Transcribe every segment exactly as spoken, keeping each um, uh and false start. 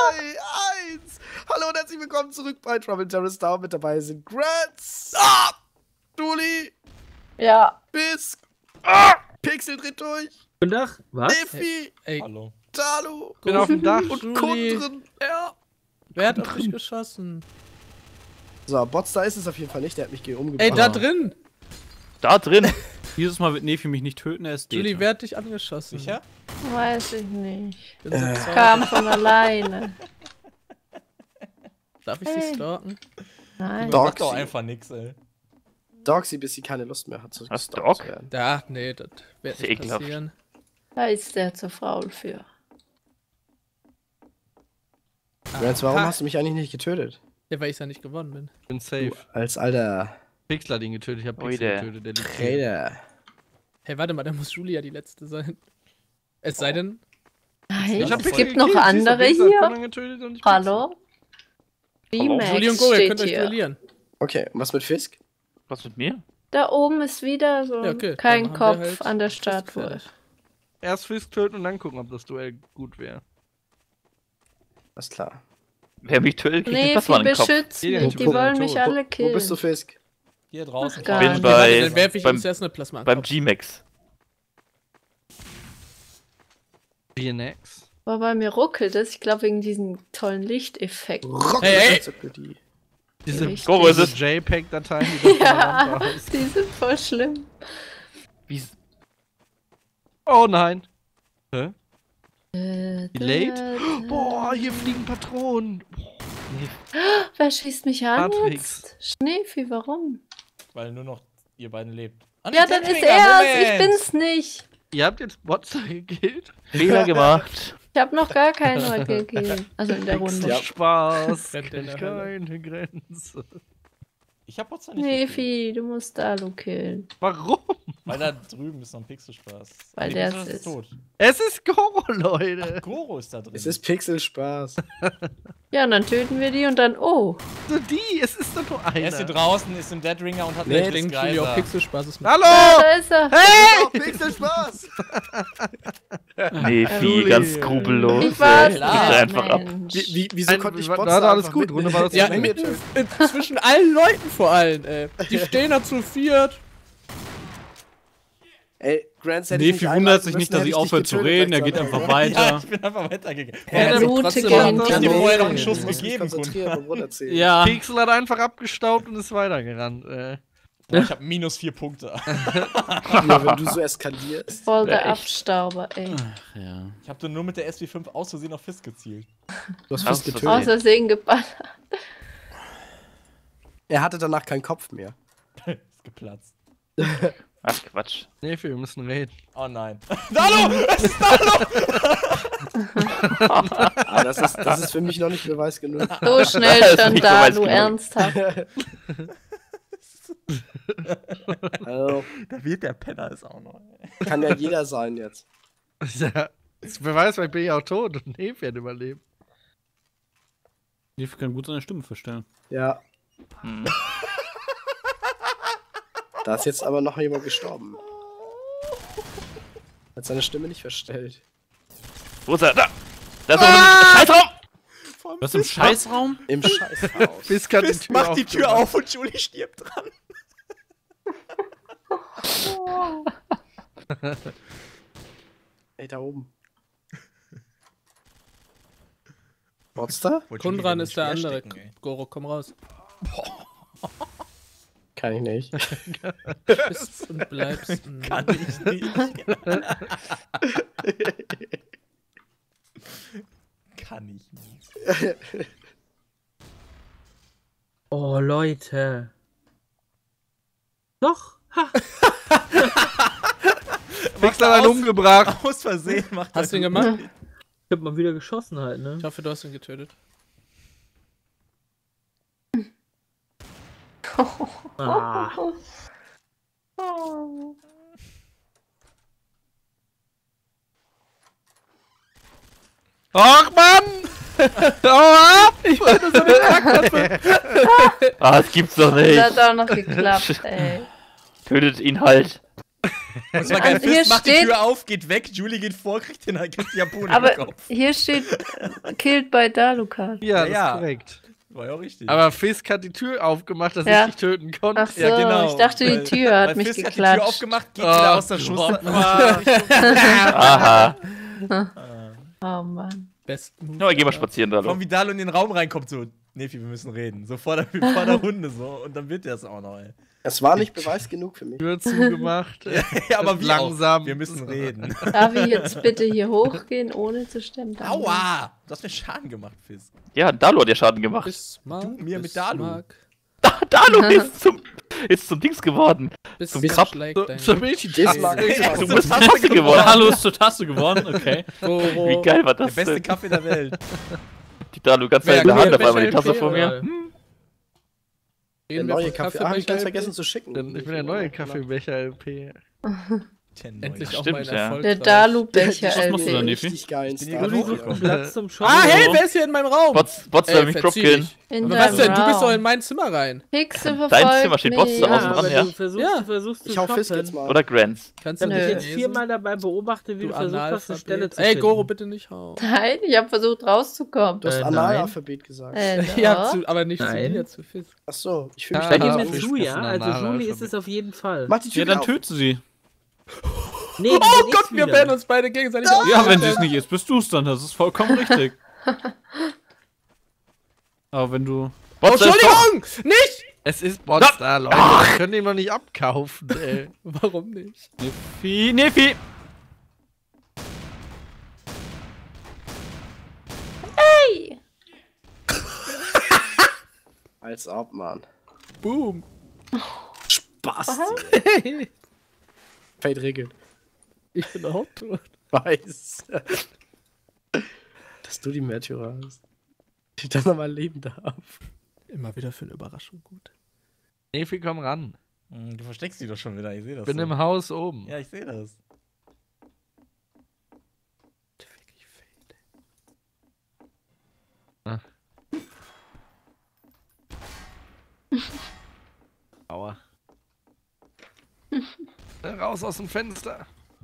zwei, eins. Hallo und herzlich willkommen zurück bei Trouble in Terrorist Town. Mit dabei sind Grants, ah, Julie, ja, Bisk, ah, Pixel dreht durch, Guten Tag. Was? Neffi, Ey, hallo. Talu, Bin auf dem Dach. und Julie. Kundren. Ja. Wer hat auf mich geschossen? So, Botstar ist es auf jeden Fall nicht, der hat mich ge- umgebracht. Ey, da drin! Da drin! Dieses Mal wird Nefi mich nicht töten, er ist Julie, Data. wer hat dich angeschossen? Sicher? weiß ich nicht. Bin so Äh. traurig. Kam von alleine. Darf ich Hey. sie stalken? Nein. Dog. Sag doch einfach nix, ey. Dogsy, bis sie keine Lust mehr hat zu Was, gestalkt Dog? zu werden. Ja, nee, das wird Ist ja nicht ekelhaft. passieren. Da ist der zu faul für. Grants, warum Aha. hast du mich eigentlich nicht getötet? Ja, weil ich ja nicht gewonnen bin. Ich bin safe. Als alter Pixel hat ihn getötet, ich hab Ui, Pixel der. getötet, der liegt hier. Trader. Hey, warte mal, da muss Julia die letzte sein. Es sei denn, Nein, Ich hab es Pixel gibt noch gekillt, siehst du, andere Pixel hat hier. Conan getötet und ich Hallo? Hallo? V-Max Julie und Go, ihr steht könnt euch hier. duellieren. Okay, und was mit Fisk? Was mit mir? Da oben ist wieder so Ja, okay, kein dann haben wir Kopf halt an der Fisk Statue. fertig. Erst Fisk töten und dann gucken, ob das Duell gut wäre. Alles klar. Wer mich tötet, kriegt Nee, den Plasma die in den Kopf. beschützt Jeder mich. Typ Die ist wollen tot. mich alle Wo killen. bist du, Fisk? Hier draußen. Ach, gar Bin nicht. bei, Warte, dann werfe ich beim, uns erst eine Plasma an. beim G-Max. B N X. Boah, bei mir ruckelt es. Ich glaube wegen diesem tollen Lichteffekt. Rocket Hey, hey. Enzyklopädie. Diese Richtig. Goro, ist es? JPEG-Dateien, die da Ja, von der Wand die sind voll schlimm. Wie, Oh nein. Hä? Äh, Delayed? da, da. Boah, hier fliegen Patronen. Wer schießt mich an Matrix. jetzt? Schneefi, warum? Weil nur noch ihr beiden lebt. Ja, dann ist er's. Ich bin's nicht. Ihr habt jetzt Botstar gekillt? Fehler gemacht. Ich habe noch gar keinen heute gegeben. Also in der Runde. Ja. Spaß. Rennt in der Keine Grenze. Ich hab Botstar nicht Nee, gekillt, Fi, du musst Dalu killen. Warum? weil da drüben ist noch ein Pixelspaß. Weil Nee, der Pixel ist- tot. Es ist Goro, Leute. Goro ist da drin. Es ist Pixel-Spaß. Ja, und dann töten wir die und dann, oh. So die, es ist doch nur einer. er ist hier draußen, ist im Dead Ringer und hat Nee, nee, Klingt Julie auch Pixelspaß ist mit. Hallo! Ah, da ist er. Hey! Oh, Pixel-Spaß! Nefi, Julie. ganz skrupellos. Ich war's. ey. klar. Gib da einfach ab. Mensch. Wie, wie, wieso Ein- konnte ich war- Botstar war alles einfach gut, mitten Runde war das in Ja, der Menge mitten, töten? äh, zwischen allen Leuten vor allem, ey. Die stehen da zu viert. Ey, Grants hätte Nefi ich nicht wundert einladen sich müssen, nicht, dass hätte ich ich aufhöre dich zu getötet, reden, er gleich geht zu einfach Anfang. Ja, weiter. ich bin einfach weitergegangen. Der Ja, blutige trotzdem- Hintergrund. Ich hab dir vorher noch einen Ich Schuss muss mich gegeben, konzentrieren beim Runterzählen. Ja, Pixel hat einfach abgestaubt und ist weitergerannt. Äh. Boah, ich hab minus vier Punkte. Ja, wenn du so eskalierst. Voll der Ja, echt. Abstauber, ey. ja. Ich hab dann nur mit der S W fünf aus Versehen auf Fist gezielt. Du hast Aus Fisk Versehen. Aus getötet. Versehen geballert. Er hatte danach keinen Kopf mehr. Ist geplatzt. Ach, Quatsch. Nefi, wir müssen reden. Oh nein. Hallo! Es ist Hallo! Ah, das, ist, das ist für mich noch nicht Beweis genug. So schnell Das ist schon nicht da, Beweis du genug. ernsthaft. Also, Da wird der Penner ist auch noch. kann ja jeder sein jetzt. Ja, wer weiß, vielleicht bin ich auch tot und Nefi hat überlebt. Nefi kann gut seine Stimme verstellen. Ja. Hm. Da ist jetzt aber noch jemand gestorben. Hat seine Stimme nicht verstellt. Wo ist er? Da! Da ist ah! ein Scheißraum! Was im Scheißraum? Im Scheißhaus. Fisk hat die Tür Mach die Tür aufgemacht. auf und Julie stirbt dran. Ey, da oben. Monster? Kundran ist der andere. Goro, komm raus. Kann ich nicht. Bist und bleibst. ein- Kann ich nicht. Kann ich nicht. Oh, Leute. Doch. Ha. Pixel hat einen umgebracht. Aus Versehen macht Hast du ihn er- gemacht? Ich hab mal wieder geschossen halt, ne? Ich hoffe, du hast ihn getötet. Ah. Ach Mann! Hau ab! Ich Ah, das gibt's doch nicht. Das hat auch noch geklappt, ey. Tötet ihn halt. Und zwar geil, Also hier Fist macht die steht- Tür auf, geht weg, Julie geht vor, kriegt den kriegt die Harpune Aber im Kopf. hier steht äh, killed by Dalukat. Ja, das Ja. ist korrekt. War ja auch richtig. Aber Fisk hat die Tür aufgemacht, dass Ja. ich dich töten konnte. Ach so, Ja, genau. ich dachte, die Weil- Tür hat Weil mich Fist hat die geklatscht. Tür aufgemacht, geht Oh wieder aus der Gott, Schuss. Mann. Aha. Oh Mann. Besten Move. Na, geh mal spazieren, Dalu. Von Vidal in den Raum reinkommt, so, Nefi, wir müssen reden. So vor der, vor der Runde so. Und dann wird der es auch noch, ey. Es war nicht Beweis genug für mich. Tür zugemacht. Ja, aber wie langsam. Auch. Wir müssen reden. Darf ich jetzt bitte hier hochgehen, ohne zu stemmen? Aua! Du hast mir Schaden gemacht, Fist. Ja, Dalu hat dir Schaden gemacht. Bismarck, Du, mir mit Dalu. Bismarck, Dalu ist zum, ist zum Dings geworden. Bismarck Krab- schlägt So, dein so bin ich Bismarck. Du bist zur Tasse geworden. Dalu ist zur Taste geworden, okay. Goro. Wie geil war Der das beste denn? Kaffee der Welt. Die Dalu ganz Wer in der hat Hand, mir auf einmal die Becher Tasse vor L P, mir. oder? Der Reden wir neue von Kaffee. Ah, hab ich ganz Kaffeebecher vergessen zu schicken. Denn ich bin der neue Kaffeebecher L P. Endlich auch Stimmt, mal ein ja. Erfolg. Der draus. Dalu-Becher Was machst du da, L P. Nefi? Richtig geil. bin hier Star gerade Wars. hochgekommen. Platz zum Shop. Ah, hey, So. wer ist hier in meinem Raum? Bots, Bots soll mich verzieh dropkillen. dich. In Aber was denn? Du bist doch in Raum. mein Zimmer rein. Hexe Dein verfolgt Zimmer steht mich. Bots da Ja, außen aber dran, ja. du versuchst, Ja. du versuchst zu Ich hau Fist shoppen. jetzt mal. Oder Grants. Kannst Ich du habe dich Nö. jetzt lesen? viermal dabei beobachtet, wie du, Du versucht hast, eine Stelle Analphabet. zu Ey, finden. Goro, bitte nicht hauen. Nein, ich habe versucht rauszukommen. Du hast Äh, Analphabet gesagt. Äh, Ja, doch. zu, aber nicht Nein. zu dir, zu Fist. Ach so, ich fühle mich Ja, Bei da dir ja, mit Fisk Ju, ist ja? ein Also Julie Analphabet. ist es auf jeden Fall. Mach die Tür Ja, dann wieder auf. töte sie. Nee, Oh Gott, wir werden uns beide gegenseitig Ja, wenn sie es nicht ist, bist du es dann. Das ist vollkommen richtig. Aber wenn du. Oh, Bots, da ist doch- Entschuldigung! Nicht! Es ist Bots da, Leute. Wir können ihn noch nicht abkaufen, ey. Warum nicht? Nefi, Nefi! Hey! Als ob, Mann. Boom. Spaß. Fate regelt. Ich bin der Haupttor. Weiß. Dass du die Märtyrer hast. Die ich das nochmal leben darf. Immer wieder für eine Überraschung gut. Nefi, komm ran. Hm, Du versteckst dich doch schon wieder, ich sehe das. Bin so. im Haus oben. Ja, ich sehe das. Aua. Raus aus dem Fenster.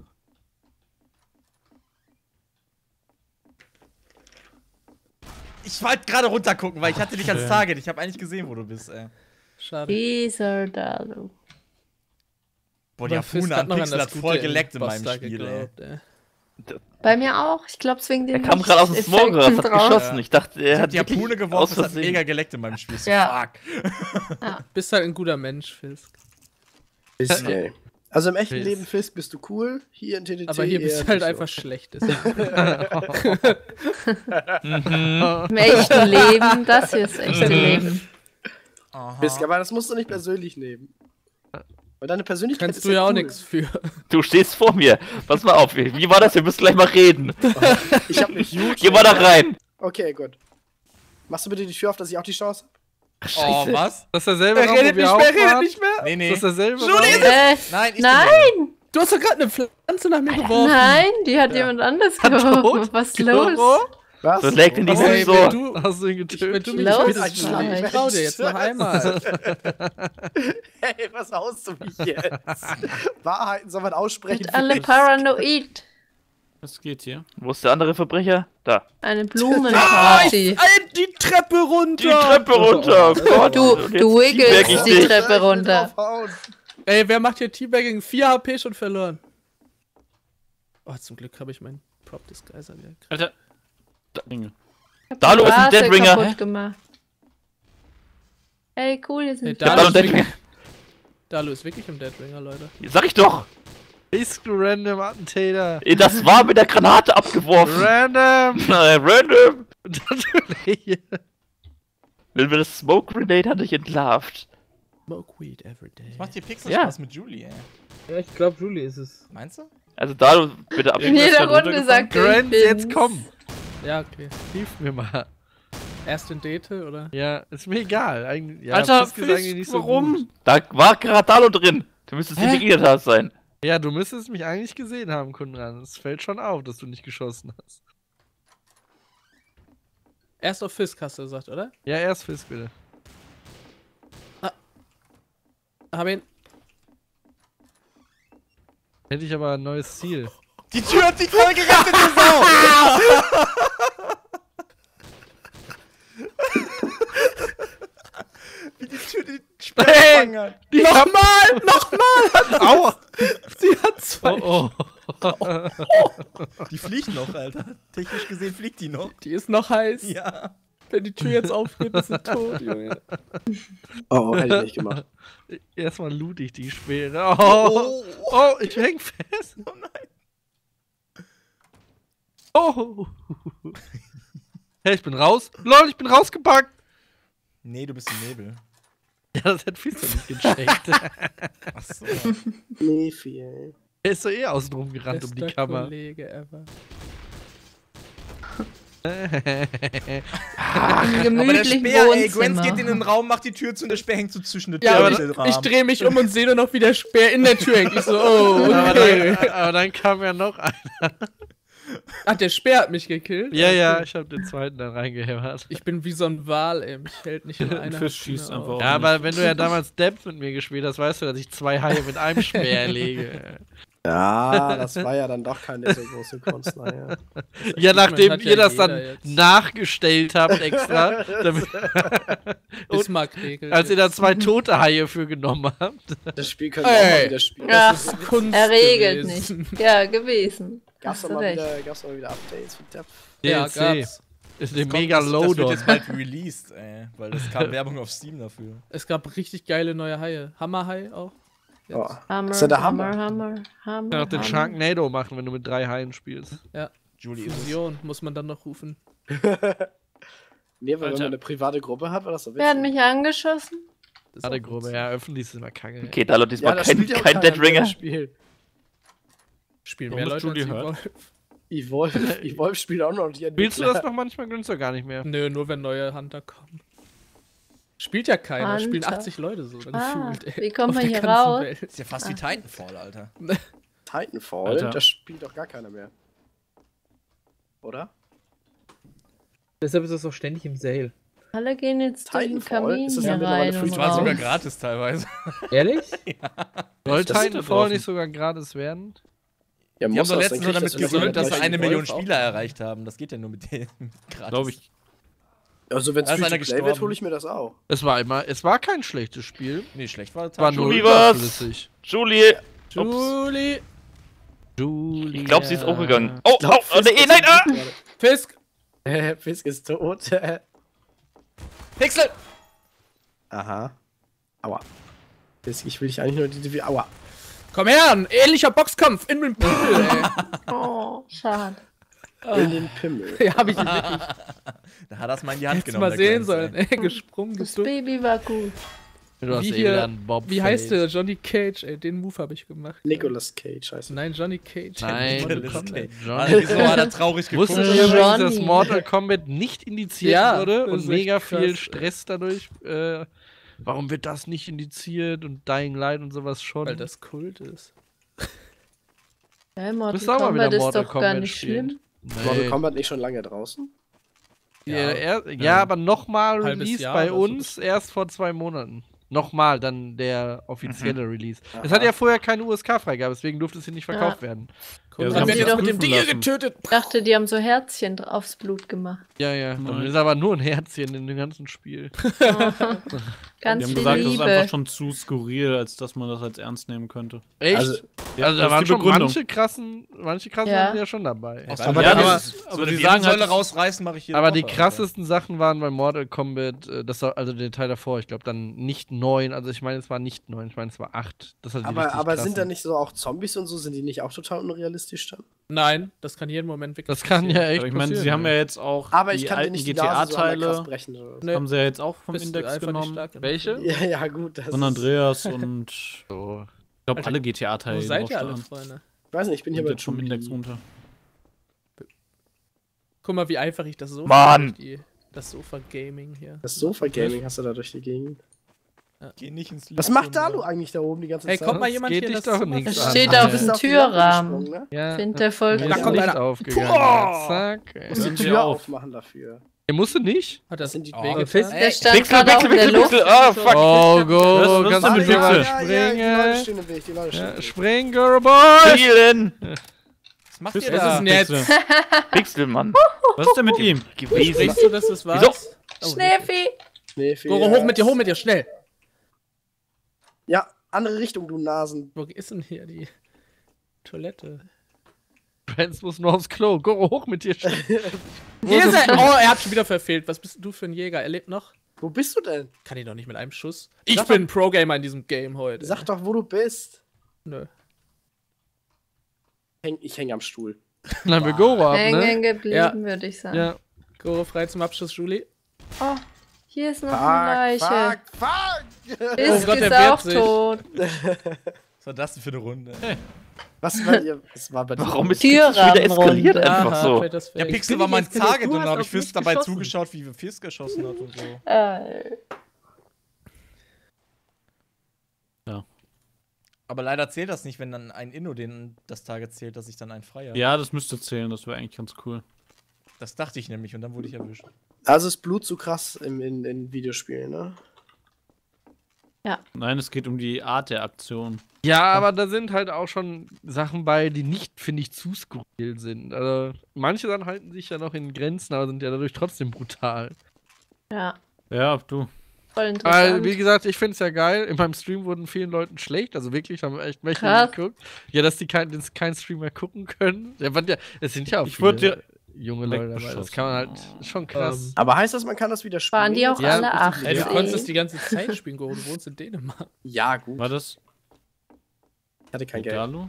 Ich wollte gerade runtergucken, weil ich hatte dich als Target. Ich habe eigentlich gesehen, wo du bist, ey. Schade. Dieser Dalu. Boah, die Aber Fist Harpune hat an noch an Pixel das hat Gute voll im geleckt in meinem Boss da Spiel, ey. geglaubt, ey. Bei mir auch. Ich glaube, es wegen den Er kam gerade aus dem Smoke raus, hat Lichteffekten geschossen. Ich dachte, er Ich hab hat die Harpune wirklich geworfen, aus es hat Versehen- mega geleckt in meinem Spiel. So, Ja. fuck. Bist halt ein guter Mensch, Fisk. Okay. Also im echten Fist. Leben Fist bist du cool, hier in T T T Aber hier bist eher du halt nicht einfach so. schlecht. Im echten Leben, das hier ist das echte Leben. Fist, aber das musst du nicht persönlich nehmen. Weil deine Persönlichkeit Kannst ist du ja auch cool. nichts für. Du stehst vor mir. Pass mal auf. Wie war das? Wir müssen gleich mal reden. Ich hab mich gut. Geh mal da rein. Okay, gut. Machst du bitte die Tür auf, dass ich auch die Chance habe? Oh, was? Das ist derselbe Er Raum, wo redet wir nicht auch mehr, redet waren? nicht mehr. Nee, nee. Das ist derselbe Julie, Raum. Äh, Nein, ich nein! Du hast doch gerade eine Pflanze nach mir geworfen. Nein, die hat jemand anders geworfen. Was ist los? Was? So leckt in die Was? Ey, so. wenn du, Hast du ihn wenn getötet? du mich Los, bittest, Mann. Julie, ich trau dir jetzt noch einmal. Hey, was haust du mich jetzt? Wahrheiten soll man aussprechen. Sind alle paranoid. Was geht hier? Wo ist der andere Verbrecher? Da. Eine Blumenparty. Ey, die Treppe runter! Die Treppe runter. Oh Gott. Du, Und jetzt du teabag ich wiggelst die dich. Treppe runter. Ey, wer macht hier Teabagging? vier H P schon verloren. Oh, zum Glück habe ich meinen Prop Disguiser wieder gekriegt. Alter. Dalu ist ein Vase Deadringer. kaputt gemacht. Ey, cool, hier Hey, sind Dalu, Dalu ist Deadringer. wirklich, Dalu ist wirklich im Deadringer, Leute. Sag ich doch. Bist du random Attentäter? Das war mit der Granate abgeworfen. Random! Nein, random. Natürlich. Wenn wir das Smoke Grenade hatte ich entlarvt. Smoke weed every day. Macht dir Pixel Ja. Spaß mit Julie, ey. Ja, ich glaube, Julie ist es. Meinst du? Also Dalu, bitte ab. in jeder Runde sagt er, Grant, ich jetzt bin's. komm! Ja, okay. Hilf mir mal. Erst in Date, oder? Ja, ist mir egal. Eigentlich, ja, Alter, Fisk ist eigentlich Fisk, nicht so warum? gut. Da war gerade Dalu drin. Du müsstest integriert hast sein. Ja, du müsstest mich eigentlich gesehen haben, Kunran. Es fällt schon auf, dass du nicht geschossen hast. Erst auf Fisk hast du gesagt, oder? Ja, erst Fisk, bitte. Hab ihn. Hätte ich aber ein neues Ziel. Die Tür hat sich voll gerettet, du Sau! Wie die Tür die Sperre Hey! gefangen hat. Nochmal! Nochmal! Aua! Sie hat zwei. Oh, Die fliegt noch, Alter. Technisch gesehen fliegt die noch. Die ist noch heiß. Ja. Wenn die Tür jetzt aufgeht, ist sie tot, Junge. Oh, hätte ich nicht gemacht. oh. Erstmal loot ich die Speere. Oh, oh, ich häng fest. Oh nein. Oh. Hey, ich bin raus. Lol, ich bin rausgepackt. Nee, du bist im Nebel. Ja, das hat Fisto nicht gecheckt. Achso. Nee, viel. Er ist doch eh außen rum gerannt um die Bester Kammer. Kollege ever. Im Aber der gemütlichen Speer, ey, Gwen Wohnzimmer. geht in den Raum, macht die Tür zu und der Speer hängt so zwischen der Tür Ja, und aber dem ich, Rahmen. ich drehe mich um und sehe nur noch, wie der Speer in der Tür hängt. Ich so, oh, aber, okay. dann, aber dann kam ja noch ein. Ach, der Speer hat mich gekillt? Ja, ja, Okay. ich hab den zweiten dann reingehämmert. Ich bin wie so ein Wal, ey. Mich hält nicht nur Ein einer. Fisch schießt einfach auf. Ja, aber wenn du ja damals Depth mit mir gespielt hast, weißt du, dass ich zwei Haie mit einem Speer lege. Ja, das war ja dann doch keine so große Kunst, naja. Ja, nachdem hat ja ihr das jeder dann jetzt. nachgestellt habt extra, damit, Bismarck-Regel. als ihr da zwei tote Haie für genommen habt. Das Spiel können wir auch mal Ey. wieder spielen. Ja, Das ist Kunst er regelt gewesen. nicht. Ja, gewesen. Gab's Hast doch du mal recht. wieder, gab's doch mal wieder Updates mit Depth. Ja, D L C. gab's. Ist eine Kommt, mega das, das wird Loadout. jetzt bald released, ey. Weil es kam Werbung auf Steam dafür. Es gab richtig geile neue Haie. Hammerhai auch. Jetzt. Oh. Hammer, Das ist ja der Hammer, Hammer. Hammer, Hammer. Du kannst auch den Hammer. Sharknado machen, wenn du mit drei Haien spielst. Julie ist es. Fusion muss man dann noch rufen. Nee, weil wenn Alter. man eine private Gruppe hat, war das so Wer hat witzig. mich angeschossen? Das ist Warte, auch Gruppe, witzig. ja, öffentlich ist immer kacke. Okay, Dallo, diesmal Ja, das kein, spielt ja auch kein keiner Dead mehr, Ringer. das Spiel. Spielen Warum mehr ist Leute Julie als hurt? Evolve. Evolve, Evolve spielt auch noch die Spielst du Entwickler. das noch manchmal? Gönnst du gar nicht mehr. Nö, nur wenn neue Hunter kommen. Spielt ja keiner. Hunter. Spielen achtzig Leute so Ah, gefühlt, ey. wie kommt Auf man der hier ganzen raus? Welt. ist ja fast wie Titanfall, Alter. Titanfall, Alter. das spielt doch gar keiner mehr. Oder? Deshalb ist das auch ständig im Sale. Alle gehen jetzt durch den Titanfall? Kamin Ist das hier dann mittlerweile rein free und to play? War sogar raus. gratis teilweise. Ehrlich? Soll Das ist Titanfall draußen. nicht sogar gratis werden? Ja, Die haben doch das, letztens dann nur kriegt damit das in der gesollt, dass gleichen eine Evolve Million auch. Spieler erreicht haben. Das geht ja nur mit denen gratis. Glaube ich. Also wenn es Da ist free einer to play wird, gestorben. hole ich mir das auch. Es war immer, es war kein schlechtes Spiel. Nee, schlecht war Es war nur Julie, was? überflüssig. Julie! Julie! Julia. Ich glaube, sie ist auch gegangen. Oh, oh, oh, nee, nein, ah! Fisk! Äh, Fisk ist tot. Pixel! Aha. Aua. Fisk, ich will dich eigentlich nur die... die Aua. Komm her, ein ähnlicher Boxkampf in den Pimmel, ey. Oh, schade. In den Pimmel. Ja, hab ich ihn wirklich Da hat er es mal in die Hand jetzt genommen. mal der sehen Grenz, sollen, ey. ey. Gesprungen, Das geduckt. Baby war gut. Du hast Wie eh hier- wieder einen Bob Wie heißt Face. der? Johnny Cage, ey. Den Move habe ich gemacht. Nicolas Cage heißt er. Nein, Johnny Cage. Nein, Mortal Nicolas Kombat. Cage. Johnny. Alter, wieso hat er traurig geguckt? Wusstet ihr Johnny. übrigens, dass Mortal Kombat nicht indiziert Ja, wurde das und ist mega echt viel krass. Stress dadurch? Äh, warum wird das nicht indiziert und Dying Light und sowas schon? Weil das Kult ist. Ja, Mortal Müsst ihr auch mal wieder Kombat ist Mortal doch Kombat gar nicht spielen. schlimm. Mortal Nee. Kombat nicht schon lange draußen? Ja, Ja. er, ja, aber nochmal Halbes Release Jahr bei oder so. uns erst vor zwei Monaten. Nochmal dann der offizielle Release. Es Aha. hat ja vorher keine U S K-Freigabe, deswegen durfte es hier nicht verkauft werden. Ja, Dann haben wird sie jetzt doch mit dem prüfen Ding lassen. getötet. Ich dachte, die haben so Herzchen dra- aufs Blut gemacht. Ja, ja. Dann Nein. ist aber nur ein Herzchen in dem ganzen Spiel. Ganz Die haben viel gesagt, das ist Liebe. einfach schon zu skurril, als dass man das als ernst nehmen könnte. Echt? Also, Also, Ja, da das waren ist die schon Begründung. manche krassen, manche krassen Ja. Sachen ja schon dabei. Aber, Aber ja, dann- aber, ist- so aber eine die sagen halt- Wirbelsäule rausreißen mache ich hier. Aber die krassesten Sachen waren bei Mortal Kombat, äh, das war also der Teil davor, ich glaube dann nicht neun, also ich meine es war nicht neun, ich meine es war acht. Das war die aber richtig aber krassen. sind da nicht so auch Zombies und so? Sind die nicht auch total unrealistisch dann? Nein, das kann jeden Moment wirklich Das kann ja echt Aber ich meine, passieren, sie haben ja jetzt auch Aber die ich kann dir alten nicht die Nase so an der Kraft G T A-Teile, brechen. Oder? Nee. haben sie ja jetzt auch vom Bist du Index einfach nicht genommen. stark genug. Welche? Ja, ja, gut. Das Von ist, Andreas und ich So. glaube Alter, alle G T A-Teile. Wo die seid ihr drauf alle, standen. Freunde? ich weiß nicht, ich bin hier Sind bei jetzt schon im Index Julie. runter. Guck mal, wie einfach ich das so Mann! die, das Sofa-Gaming hier. Das Sofa-Gaming hast du da durch die Gegend. Geh nicht ins Was macht Dalu eigentlich da oben die ganze Hey, Zeit? kommt mal Das jemand geht hier dich das doch Zimmer nichts Es an. steht Ja. auf Du bist dem auf die Lampe Türrahmen. gesprungen, ne? Ja. Find der voll Mir Da ist kommt Licht einer. aufgegangen. Boah! Zack. ey. Was sind Tür wir auf? aufmachen dafür. Er musste nicht. Hat das sind die Oh, Wege. Fist- Der stand Pixel, gerade auch Pixel, in der Pixel, Luft. Pixel. Oh, fuck. Oh, go. Was- was Kannst ist du denn bitte mit mal Pixel? Ja, ja, die Leute springen? stehen im Weg, die Leute stehen Ja, im Weg. spring, Girl Boy. Spielen! Was macht Was ihr ist da? denn jetzt? Pixel. Pixel, Mann. Was ist denn mit ihm? Gewesen. Denkst du, dass das war's? Wieso? Oh, Schneefi. Schneefi, Goro, ja. hoch mit dir, hoch mit dir, schnell. Ja, andere Richtung, du Nasen. Wo ist denn hier die Toilette? Franz muss nur aufs Klo. Goro, hoch mit dir. Hier ist er! Oh, er hat schon wieder verfehlt. Was bist du für ein Jäger? Er lebt noch? Wo bist du denn? Kann ich doch nicht mit einem Schuss. Ich Sag bin ein Pro-Gamer in diesem Game heute. Sag doch, wo du bist. Nö. Häng, ich hänge am Stuhl. Dann haben wir Goro ab, Hängen ne? geblieben, Ja. würde ich sagen. Ja. Goro frei zum Abschluss, Julie. Oh, hier ist noch eine Fuck, Leiche. fuck, fuck! Fisk Oh Gott, der ist wehrt auch sich. tot. Was war das denn für eine Runde? Was war ihr? Was war bei dir? Warum ist Pixel schon wieder eskaliert Türrahmenrunde. einfach so? fällt das Ja, weg. Pixel bin war ich mein eskaliert. Target Du und hast dann habe ich auf mich Fist dabei geschossen. zugeschaut, wie Fist geschossen hat und so. Äh, Aber leider zählt das nicht, wenn dann ein Inno den das Target zählt, dass ich dann einen frei habe. Ja, das müsste zählen, das wäre eigentlich ganz cool. Das dachte ich nämlich und dann wurde ich erwischt. Also ist Blut so krass im, in, in Videospielen, ne? Nein, es geht um die Art der Aktion. Ja, aber da sind halt auch schon Sachen bei, die nicht, finde ich, zu skurril sind. Also, manche dann halten sich ja noch in Grenzen, aber sind ja dadurch trotzdem brutal. ja, Ja, du. voll Weil, interessant. wie gesagt, ich finde es ja geil. In meinem Stream wurden vielen Leuten schlecht. Also wirklich, haben echt welche Krass. geguckt. Ja, dass die kein, dass kein Stream mehr gucken können. Ja, waren ja, es sind ja auch Ich viele wurde ja junge Leute dabei. Das kann man halt schon krass. Ähm, Aber heißt das, man kann das wieder spielen? Waren die auch Ja, alle acht? Ey, du Ja. konntest es die ganze Zeit spielen, Goro. Du wohnst in Dänemark. Ja, gut. War das Ich hatte kein Geld. Dalu?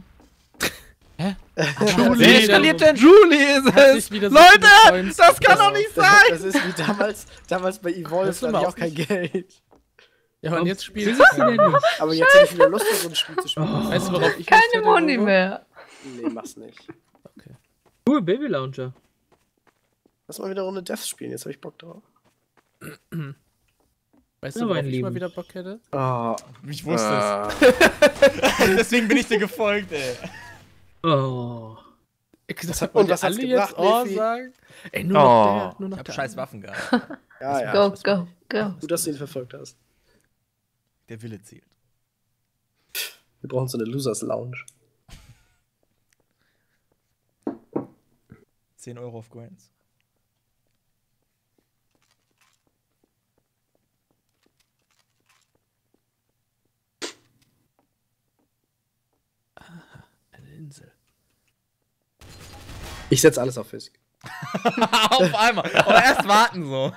Wer eskaliert denn? Julie ist Hat es! sich wieder so Leute, viele Coins das kann doch gekauft. nicht sein! Das ist wie damals, damals bei Evolve, Hörst du da mal hatte ich auf auch kein Geld. Ja, und jetzt spielst Singst du denn nicht? Aber jetzt hätte ich wieder Lust, so ein Spiel zu spielen. Weißt du, worauf ich Lust Keine hätte, Moni Goro? mehr. Nee, mach's nicht. Cool, Baby Launcher. Lass mal wieder eine Runde Death spielen, jetzt hab ich Bock drauf. Weißt Ja, du, worauf mein ich Lieben. mal wieder Bock hätte? Oh, Ich wusste äh, es. Deswegen bin ich dir gefolgt, ey. Oh. Das hat- wollt und ihr was hat's alle gebracht, jetzt Oh Lefi? sagen? Ey, nur Oh. noch der, nur noch Ich hab der. scheiß Waffen gehabt. Ja, ja. Go, go, go. Gut, dass du ihn verfolgt hast. Der Wille zählt. Wir brauchen so eine Losers Lounge. zehn Euro auf Grants. Eine Insel. Ich setze alles auf Fisk. Auf einmal. Aber erst warten so.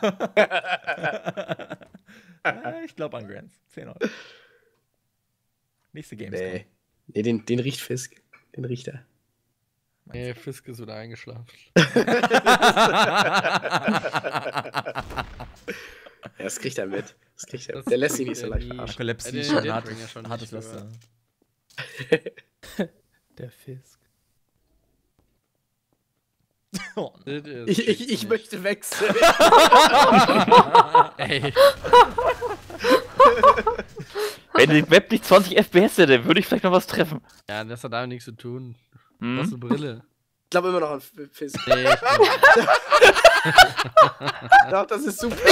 Ja, ich glaube an Grants. zehn Euro. Nächste Games. Nee. Nee, den, den riecht Fisk. Den riecht er. Nee, Fisk ist wieder eingeschlafen. Ja, das kriegt er mit. Das kriegt er Das mit. Der lässt sich nicht kriegt so er leicht nie. verarschen. Narkolepsie Ja, den- ist schon den hart. bringt er schon Hartes nicht Laster. Der Fisk. Oh, Das ist Ich, ich, ich nicht. möchte wechseln. Ey, Wenn die Web nicht zwanzig F P S hätte, würde ich vielleicht noch was treffen. ja, das hat damit nichts zu tun. Du Hm? hast eine Brille. Ich glaube immer noch an Fisk. Nee, ich Doch, das ist super.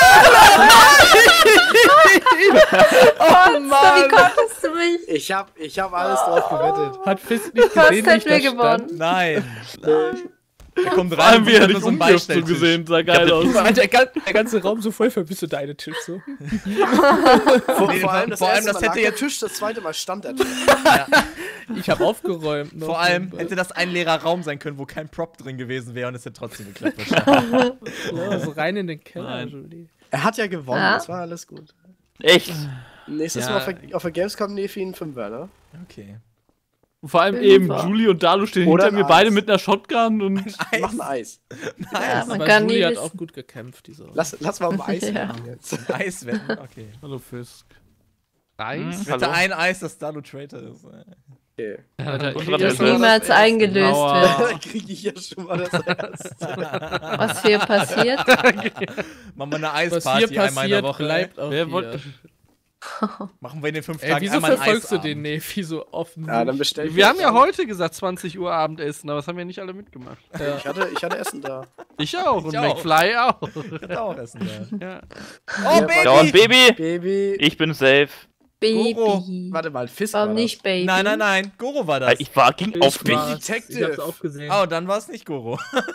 Oh Mann! Wie konntest du mich? Ich hab, ich hab alles drauf gewettet. Hat Fisk nicht Fast gesehen, wie ich hätten da wir stand? gewonnen. Nein. Er kommt Vor allem, rein wie er und dich so ein umwirft, so Beistelltisch. gesehen, sah geil aus. Alter, der, gan- der ganze Raum so voll verbisst du deine Tisch so. Vor, Nee, vor allem das, vor allem, erste das Mal hätte lag der jetzt- Tisch, das zweite Mal stand der Tisch. Ich habe aufgeräumt. noch. Vor allem hätte das ein leerer Raum sein können, wo kein Prop drin gewesen wäre und es hätte trotzdem geklappt wahrscheinlich. Ja, so rein in den Keller, Nein. Julie. Er hat ja gewonnen, Ja. das war alles gut. Echt? Nächstes Ja. Mal auf der, auf der Gamescom Nefi ein Fünfer, ne? Okay. Und vor allem Fünfer. eben, Julie und Dalu stehen Oder hinter mir ein beide Eis. mit einer Shotgun und Wir machen Eis. Ja, man Aber kann nie Julie hat wissen. auch gut gekämpft, diese Runde. Lass, lass mal um Eis Ja. machen jetzt. Eiswetten, okay. Hallo Fisk. Eis? Ich Hallo? wette ein Eis, dass Dalu Traitor ist. Okay. Alter, Und ich- dran Das ist das. niemals eingelöst Aua. wird. Da kriege ich ja schon mal das erste. Was hier passiert? Machen wir eine Was Eisparty hier einmal in der passiert, Woche. bleibt auch Wer hier. wollte- Machen wir in den fünf Ey, Tagen wieso einmal einen verfolgst du Eisabend. den Nefi so offen? Ja, dann bestell ich Wir haben mir ja was. heute gesagt zwanzig Uhr Abendessen, aber das haben ja nicht alle mitgemacht. Ich hatte, ich hatte Essen da. Ich auch und Ich auch. McFly auch. Ich hatte auch Essen da. Ja. Oh, Ja, Baby! Dauernd Baby. Baby. Ich bin safe. Baby. Goro. Warte mal, Fisk Warum war nicht Baby? Nein, nein, nein. Goro war das. Ich war, ging auf mich. war's. Detective. Ich hab's auch gesehen. Oh, dann war es nicht Goro.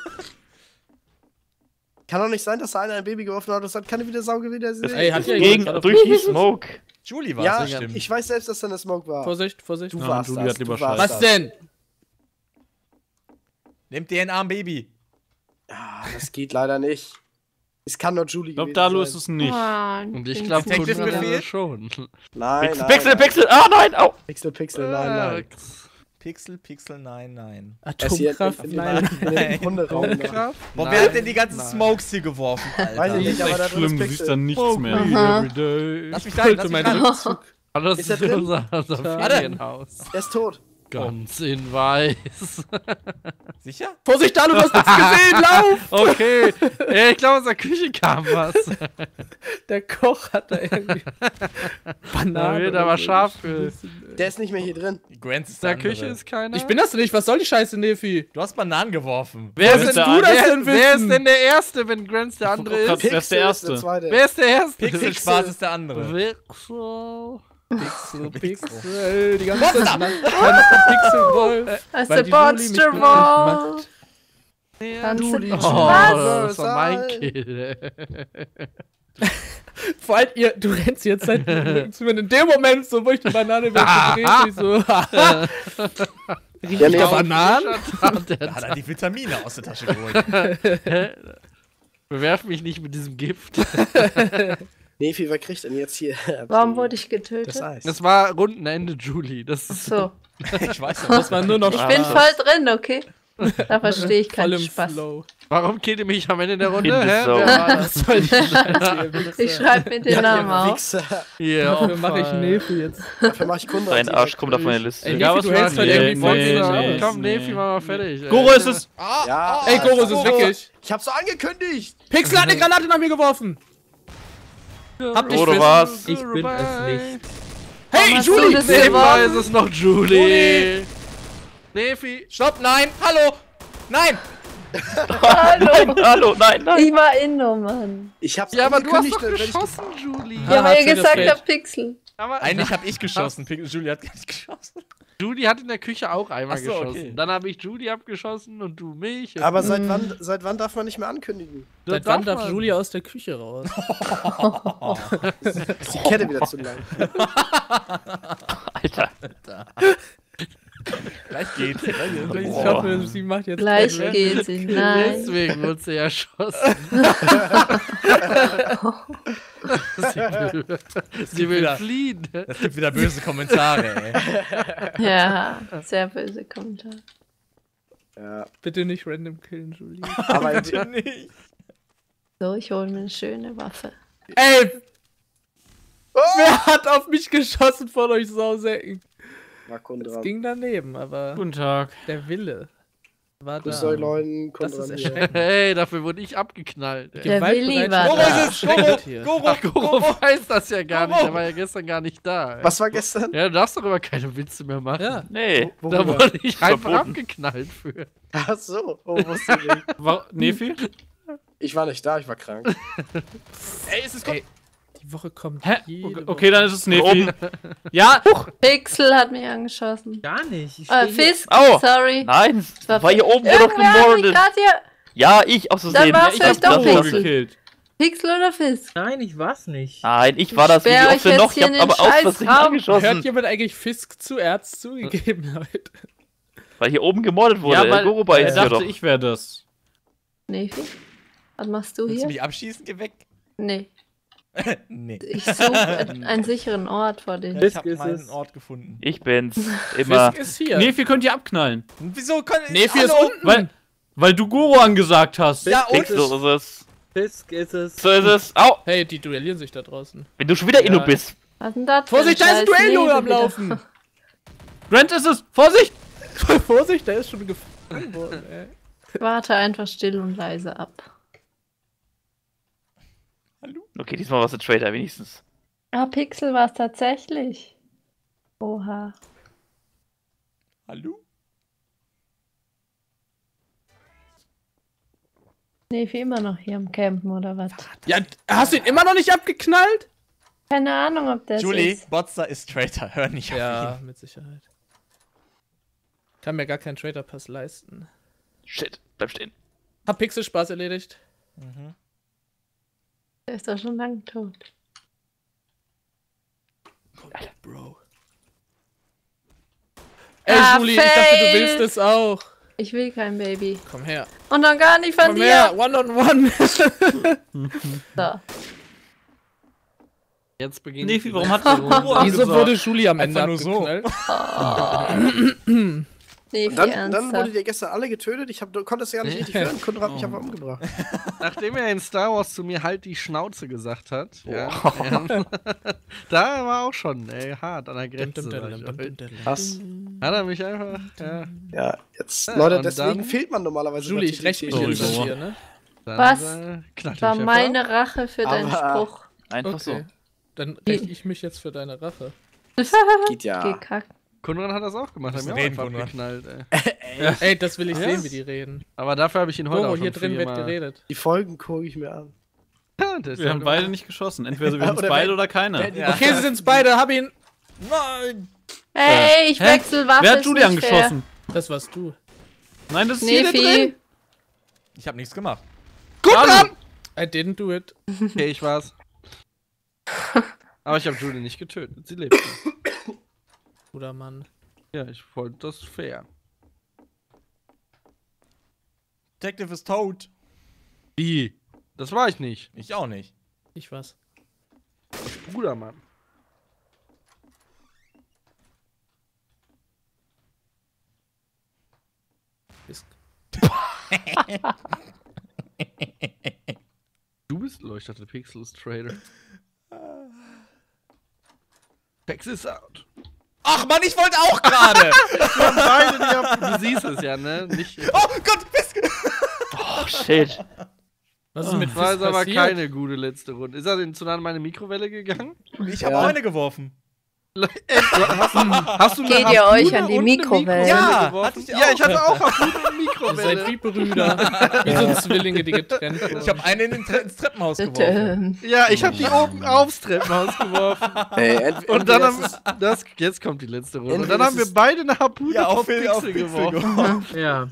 Kann doch nicht sein, dass da einer ein Baby geworfen hat. Das hat keine wieder Sauge wieder sehen. Ey, hat ja Gegen, jemand durch die Smoke. Julie war Ja, es, stimmt. ich weiß selbst, dass da eine Smoke war. Vorsicht, Vorsicht. Du Ja, warst Julie das. hat lieber du warst Scheiß. Was das. denn? Nehmt dir in den Arm, Baby. Ah, das geht leider nicht. Es kann nur Julie Ich glaube, gewesen Dalu sein. ist es nicht. Oh, Und ich glaube, Detective Befehl? schon. Nein, Pixel, nein, Pixel, nein. Pixel. Ah, nein, au. Pixel, Pixel, nein, nein. Pixel, Pixel, nein, nein. Atomkraft, in den- nein. in den Hunderaum. da. Atomkraft? Boah, Nein. wer hat denn die ganzen Nein. Smokes hier geworfen, Alter? Weiß ich Das nicht, ist aber da echt drin ist schlimm, du siehst Pixel. dann nichts Oh, mehr. Aha. every day. Lass mich da hin, lass mich da hin. Ah, das Ist er ist drin? unser, unser Warte. Ferienhaus. Er ist tot. Ganz in weiß. Sicher? Vorsicht, Dalu, du hast nichts gesehen, lauf! Okay. Ey, ich glaube, aus der Küche kam was. Der Koch hat da irgendwie Banane. Da wird aber oder so scharf für. geschmissen. Der ist nicht mehr hier drin. Grants ist In der der Küche andere. ist keiner. Ich bin das nicht, was soll die Scheiße, Nefi? Du hast Bananen geworfen. Wer Wer ist ist denn du das wer, denn wer ist wissen? denn der Erste, wenn Grants der andere grad- ist? Wer ist der Erste? der zweite. Wer ist der Erste? Pixel Spaß ist der andere. Wixel. Pixel, Pixel, die ganze Zeit. Pixelwolf. As Weil a die Julie mich Monster glücklich Ball. macht. Tanze Oh, die das Was? war mein Kill. Vor allem, ihr, du rennst jetzt seit zu mir in dem Moment, so wo ich die Banane wegdrehe, ich so, haha. Riecht Ja, nee, der aber- Bananen? Da hat er die Vitamine aus der Tasche geholt. Bewerf mich nicht mit diesem Gift. Nefi, wer kriegt denn jetzt hier? Warum wurde ich das getötet? Eis? Das war Rundenende, Julie. Das Ach ist so. Ich weiß nicht. Das war nur noch Ich bin Spaß. voll drin, okay? Da verstehe ich Voll keinen im Spaß. Flow. Warum killt ihr mich am Ende der Runde? Kind Hä? ist so. Wer war das? Was soll die Scheiße, ihr Wichser? Ich schreibe mir den Namen ihr auf. Wichser. Ihr Dafür mache ich Opfer. Nefi jetzt. Dafür mach ich Kunden. Dein Arsch kommt auf meine Liste. Ey, Ja, Nefi, was du hältst machen halt die? irgendwie voll Nee, viel nee, aus. nee. Komm, Nefi, mach mal fertig. ey. Goro ist es! Ja, Ey, Goro, es ist Goro. wirklich. Ich hab's doch angekündigt. Pixel hat eine Granate nach mir geworfen. Hab dich Goro fest. war's. Ich bin es nicht. Hey, hast Julie! du das Nebenbei geworfen? ist es noch Julie. Nefi. Stopp, nein, hallo! Nein! Nein, hallo, nein, nein. Ich war Inno, Mann. Ich hab's Ja, aber du hast angekündigt, doch wenn ich geschossen, Julie. Ja, Ah, weil ihr hat sie gesagt gefällt. habt Pixel. Aber Eigentlich hab ich geschossen. Pixel- Julie hat gar nicht geschossen. Julie hat in der Küche auch einmal Ach so, geschossen. okay. Dann habe ich Julie abgeschossen und du mich. Aber seit wann, seit wann darf man nicht mehr ankündigen? Seit wann darf Julia aus der Küche raus? Ist die Kette wieder zu lang. Alter. Gleich geht's. Ich Boah. hoffe, sie macht jetzt Gleich keine- geht sie. Nein. Deswegen wurde sie erschossen. sie will, sie will wieder- fliehen. Das gibt wieder böse Kommentare, ey. Ja, sehr böse Kommentar. Ja, Bitte nicht random killen, Julie. aber in, Bitte nicht. So, ich hole mir eine schöne Waffe. Ey! Wer hat auf mich geschossen von euch Sausäcken? war Kunde Es dran. ging daneben, aber Guten Tag. der Wille war da. Grüß euch, Leuten. Das Kunde ist dran hier. erschreckend. Hey, dafür wurde ich abgeknallt. Ey. Der Willi war Goro da. ist es! Goro! hier. Goro! Ach, Goro Goro! weiß das ja gar nicht. Goro! Der war ja gestern gar nicht da. Ey. Was war gestern? Ja, du darfst darüber keine Witze mehr machen. Ja. Nee. Da Worüber? wurde ich einfach Verboten. abgeknallt für. Ach so. Oh, wusste ich nicht. War, Nefi? Ich war nicht da, ich war krank. Ey, es ist Ey, die Woche kommt Hä? jede Okay, Woche. okay, dann ist es Nefi. Ja, Pixel hat mich angeschossen. Gar nicht. Ich Äh, steh hier- Fisk, Au. sorry. Nein, war war hier oben, wo doch Irgendwer hat mich gemordet. gerade hier. Ja, ich aus Dann Versehen. war's Ich vielleicht hab doch das Goro Pixel. gekillt. Pixel oder Fisk? Nein, ich war's nicht. Nein, ich war das. Wie sperr oft euch denn jetzt noch? Ich hier hab in den aber aus Versehen Scheißraum. Hört angeschossen. jemand eigentlich Fisk zu Erz zugegeben heute? Weil hier oben gemordet wurde. Ja, weil Goro bei er ist ja dachte, doch. ich wäre das. Nefi? Was machst du Willst du hier? mich abschießen? Geh weg. Nee. Nee. Ich suche einen sicheren Ort vor Ja, den. ich hab ist meinen es. Ort gefunden. Ich bin's. Immer. Fisk ist hier. Nefi könnt ihr abknallen. Wieso kann ich... Nefi ist Hallo? unten. Weil, weil du Goro angesagt hast. Ja, und? So ist es. Fisk ist es. So ist es. Au! Hey, die duellieren sich da draußen. Wenn du schon wieder Inno Ja. bist. Was denn das? für Vorsicht, da ist ein scheiß Duell Nebel am wieder? Laufen. Grant ist es! Vorsicht! Vorsicht, der ist schon gefangen worden, ey. Warte einfach still und leise ab. Okay, diesmal war's ein Traitor wenigstens. Ah, Pixel war es tatsächlich. Oha. Hallo? Nee, wie immer noch hier am Campen, oder was? Ja, hast du ihn immer noch nicht abgeknallt? Keine Ahnung, ob das Julie, ist. Botster ist Traitor. Hör nicht auf Ja, ihn. mit Sicherheit. Kann mir gar keinen Trader Pass leisten. Shit, bleib stehen. Hab Pixel Spaß erledigt. Der ist doch schon lang tot. Bro. Ey, Ah, Julie, ich dachte, du fail. willst es auch. Ich will kein Baby. Komm her. Und dann gar nicht von Komm dir. her, one on one. So. Jetzt beginnt. Nefi, warum hat der Wieso wurde Julie am Ende Einfach nur so. abgeknallt? Nee, Und viel dann, dann ernsthaft. wurdet ihr gestern alle getötet. Ich hab, du konntest ja gar nicht richtig hören. Konrad hat mich einfach umgebracht. Nachdem er in Star Wars zu mir halt die Schnauze gesagt hat, ja, ja, da war auch schon ey, hart an der Grenze. sag ich euch. Was? Hat er mich einfach, ja. Ja, jetzt, Ja, Leute, und deswegen dann- fehlt man normalerweise. Julie, bei ich räche mich T T T. jetzt an Sowieso. dir, ne? Dann, Was? Äh, knallt War mich einfach meine ab. Rache für deinen Aber- Spruch. Einfach Okay. Dann räche ich mich jetzt für deine Rache. Geht ja. Ah. Gekackt. Konrad hat das auch gemacht, hat Müssen mir auch reden, einfach Konrad. geknallt, ey. Ey, das will ich Ja? sehen, wie die reden. Aber dafür habe ich ihn heute Goro, auch hier schon drin wird viermal- geredet. Die Folgen gucke ich mir an. Ja, der ist Wir haben halt- beide nicht geschossen. Entweder wir sind Oder beide wenn- oder keiner. Ja. Okay, sie sind's beide, hab ihn. Nein! Hey, ich Hä? wechsel Waffe. Wer hat ist Julie nicht fair. angeschossen? Das warst du. Nein, das ist hier drin. Nefi. Ich hab nichts gemacht. Gut dran! I didn't do it. Okay, ich war's. Aber ich habe Julie nicht getötet. Sie lebt. noch. Guter Mann. Ja, ich wollte das fair. Detective ist tot. Wie? Das war ich nicht. Ich auch nicht. Ich was. Bruder, Mann. Ist Du bist leuchtete Pixels Trader. Pex ist out. Ach Mann, ich wollte auch gerade! Wir haben beide die auf, du siehst es ja, ne? Nicht. Oh Gott, Mist! Oh, shit. Was ist mit Das war Fist jetzt aber passiert? keine gute letzte Runde. Ist er denn zu nah an meine Mikrowelle gegangen? Ich habe Ja. auch eine geworfen. Ey, du- hast, du, hast du eine Geht ihr Harpune euch an die und eine Mikrowelle? Ja, geworfen? hatte ich ja, auch. ich hatte auch Harpune und Ihr seid Mikrowelle. wie Brüder. Wie so Zwillinge, die getrennt wurden. Ich habe eine in den Tre ins Treppenhaus geworfen. Ähm, Ja, ich habe die oben aufs Treppenhaus geworfen. Ey, ent Und dann haben entweder wir, das, jetzt kommt die letzte Runde. Und Entweder dann haben ist wir beide eine Harpune Ja, auf, auf Pixel, auf Pixel Pixel geworfen. geworfen. Ja.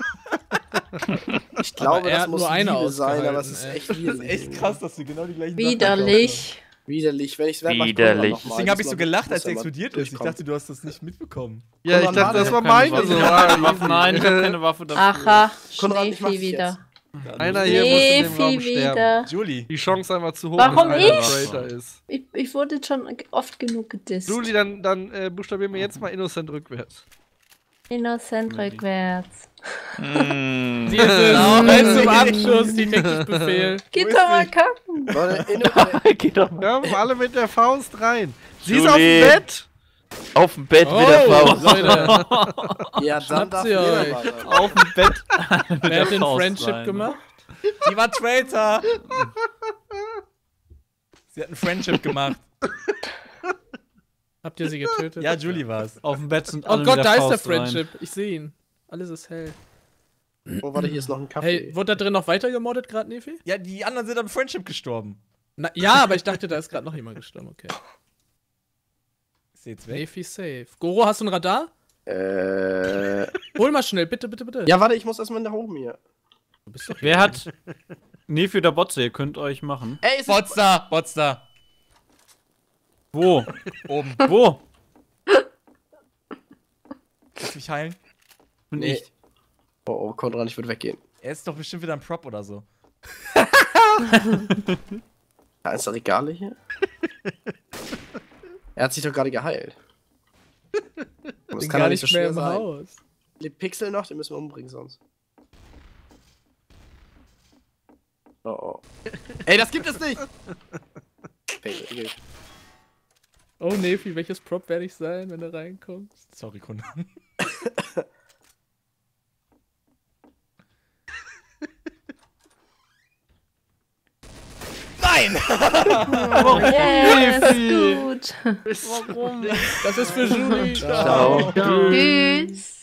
ich glaube, Aber er das hat muss nur eine Liebe sein, aber es ist ausgehalten, echt Das ist widerlich. echt krass, dass du genau die gleichen Sachen widerlich. Widerlich. Wenn ich es Widerlich. Deswegen habe ich so gelacht, als er explodiert ist. Ich dachte, du hast das nicht mitbekommen. Ja, ich dachte, das war meine so. Keine Waffe, nein, ich habe keine Waffe dafür. Aha, Konrad, ich mach's Schneefi wieder. Einer hier muss in dem Raum Nefi sterben. wieder. Julie. Die Chance einfach zu hoch, Warum dass einer ich? Traitor ist. Ich, ich wurde schon oft genug gedisst. Julie, dann, dann äh, buchstabieren wir jetzt mal Innocent rückwärts. Innocent rückwärts. Mm. Die ist es. Eins zum Abschuss, Detektivbefehl. Geht doch mal kacken. Leute, in, Geh doch mal Komm, alle mit der Faust rein. Sie ist Julie. auf dem Bett. auf dem Bett Oh, mit der Faust. Leute, ja, dann Schnappt darf sie jeder euch. weiter. Auf dem Bett. wer hat den Faust Friendship rein. gemacht? Die war Traitor. Sie hat ein Friendship gemacht. Habt ihr sie getötet? Ja, Julie war's. Auf dem Bett sind Oh alle Gott, mit da der ist der Faust rein. Friendship. Ich sehe ihn. Alles ist hell. Oh, warte, hier ist noch ein Kaffee. Hey, wurde da drin noch weiter gemordet gerade, Nefi? Ja, die anderen sind am Friendship gestorben. Na, ja, aber ich dachte, da ist gerade noch jemand gestorben. Okay. Ist sie jetzt weg? Nefi safe. Goro, hast du ein Radar? Äh. Hol mal schnell, bitte, bitte, bitte. Ja, warte, ich muss erstmal nach oben hier. Du bist doch Wer hat Nefi oder Botze? Ihr könnt euch machen. Ey, ist Botster, Botster. Wo? Oben. Wo? Willst du mich heilen? Bin Nee. ich. Oh, oh, Konrad, ich würde weggehen. Er ist doch bestimmt wieder ein Prop oder so. Da ist da Regale hier. Er hat sich doch gerade geheilt. Das bin kann gar ja nicht so nicht mehr schwer im sein. Haus. Lebt Pixel noch, den müssen wir umbringen sonst. Oh oh. Ey, das gibt es nicht! Pegel. Oh, Nefi, welches Prop werde ich sein, wenn du reinkommst? Sorry, Kunde. Nein! Oh, yes, gut. Warum? Das ist für Julie. Ciao. Tschüss.